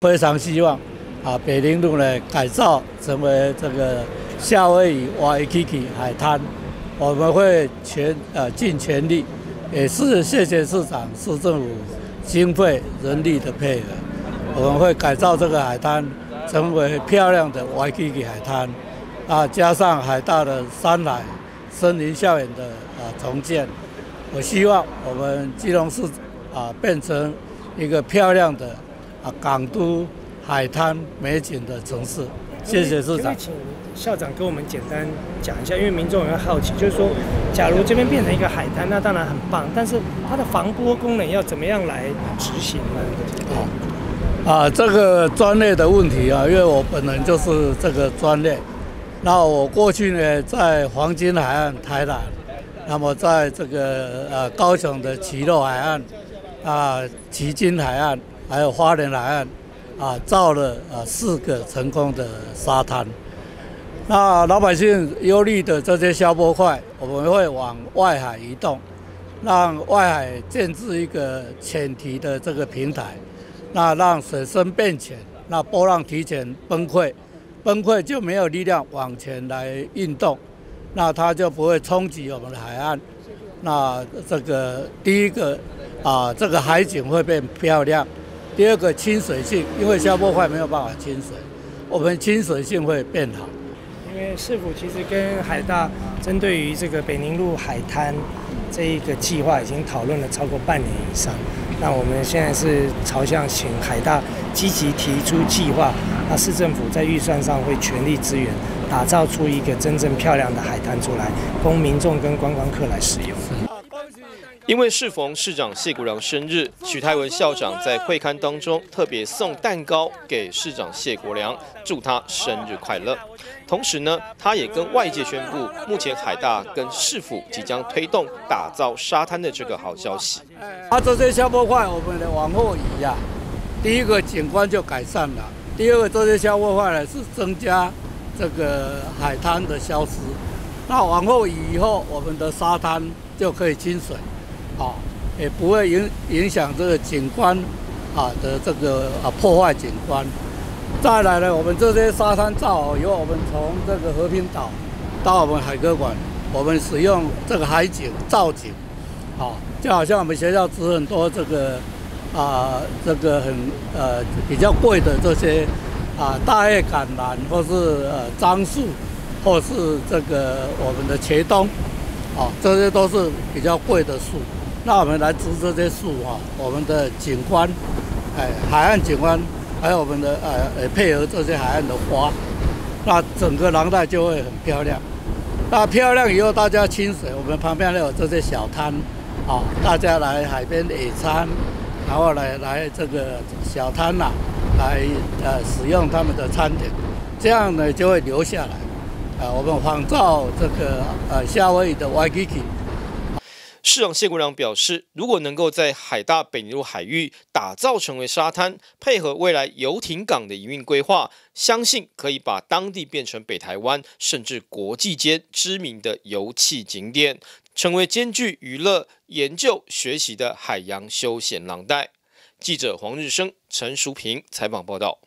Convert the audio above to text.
非常希望北宁路呢改造成为这个夏威夷瓦伊基基海滩，我们会尽全力，也是谢谢市长、市政府经费、人力的配合，我们会改造这个海滩，成为漂亮的瓦伊基基海滩，加上海大的山海森林校园的重建，我希望我们基隆市变成一个漂亮的港都海滩美景的城市。谢谢市长。 请校长跟我们简单讲一下，因为民众也会好奇，就是说，假如这边变成一个海滩，那当然很棒，但是它的防波功能要怎么样来执行呢？ 这个专业的问题因为我本人就是这个专业。那我过去呢，在黄金海岸台南，那么在这个高雄的旗肉海岸、旗津海岸，还有花莲海岸。造了4个成功的沙滩。那老百姓忧虑的这些消波块，我们会往外海移动，让外海建置一个浅堤的这个平台，那让水深变浅，那波浪提前崩溃就没有力量往前来运动，那它就不会冲击我们的海岸。那这个第一个这个海景会变漂亮。第二个亲水性，因为消波块没有办法亲水，我们亲水性会变好。 因为市府其实跟海大针对于这个北宁路海滩这一个计划已经讨论了超过半年以上。那我们现在是朝向请海大积极提出计划，那市政府在预算上会全力支援，打造出一个真正漂亮的海滩出来，供民众跟观光客来使用。 因为适逢市长谢国良生日，许泰文校长在会刊当中特别送蛋糕给市长谢国良，祝他生日快乐。同时呢，他也跟外界宣布，目前海大跟市府即将推动打造沙滩的这个好消息。 这些消波块我们往后移第一个景观就改善了，第二个这些消波块呢是增加这个海滩的消失。那往后移以后，我们的沙滩就可以亲水。也不会影响这个景观的这个破坏景观。再来呢，我们这些沙滩造好以后，我们从这个和平岛到我们海科馆，我们使用这个海景造景，就好像我们学校植很多这个这个比较贵的这些大叶橄榄，或是樟树，或是这个我们的茄冬，这些都是比较贵的树。那我们来植这些树我们的景观，海岸景观，还有我们的配合这些海岸的花，那整个廊带就会很漂亮。那漂亮以后，大家亲水，我们旁边还有这些小摊，大家来海边野餐，然后来这个小摊来使用他们的餐点，这样呢就会留下来。我们仿照这个夏威夷的 Waikiki。 市长谢国良表示，如果能够在海大北宁路海域打造成为沙滩，配合未来游艇港的营运规划，相信可以把当地变成北台湾甚至国际间知名的游憩景点，成为兼具娱乐、研究、学习的海洋休闲廊带。记者黄日升、陈淑平采访报道。